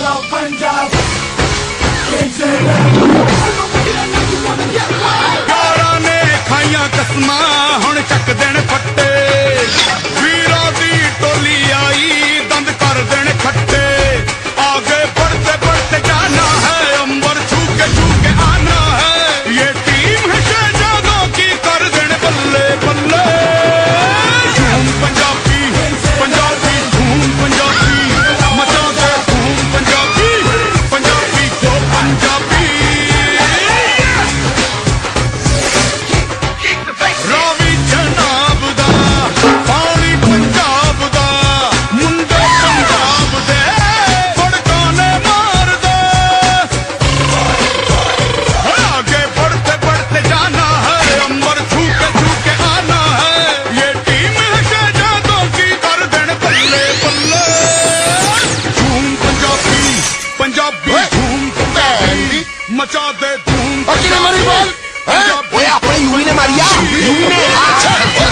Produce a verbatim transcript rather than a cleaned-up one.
Hello Punjab. यारां ने खाइयां कसमां हुण चक देण फट्टे वीरां दी टोली आई दंद कर देण खट्टे आगे बढ़ते बढ़ते जाना है अंबर छू के छू के आना है ये टीम है शहजादों की कर देण बल्ले बल्ले झूम पंजाबी पंजाबी झूम पंजाबी मचा दे धूम पंजाबी पंजाबी को पंजाबी रावी जनाब दा पानी पंजाब दा मुंडे पंजाब दे फड़कां ने मार दे आगे बढ़ते बढ़ते जाना है अंबर छू के छू के आना है ये टीम है शहजादों की कर देण बल्ले बल्ले झूम पंजाबी पंजाबी झूम पंजाबी मचा दे धूम और किने मारी बॉल? ओए अपने यूवी ने मारी यार, यूवी ने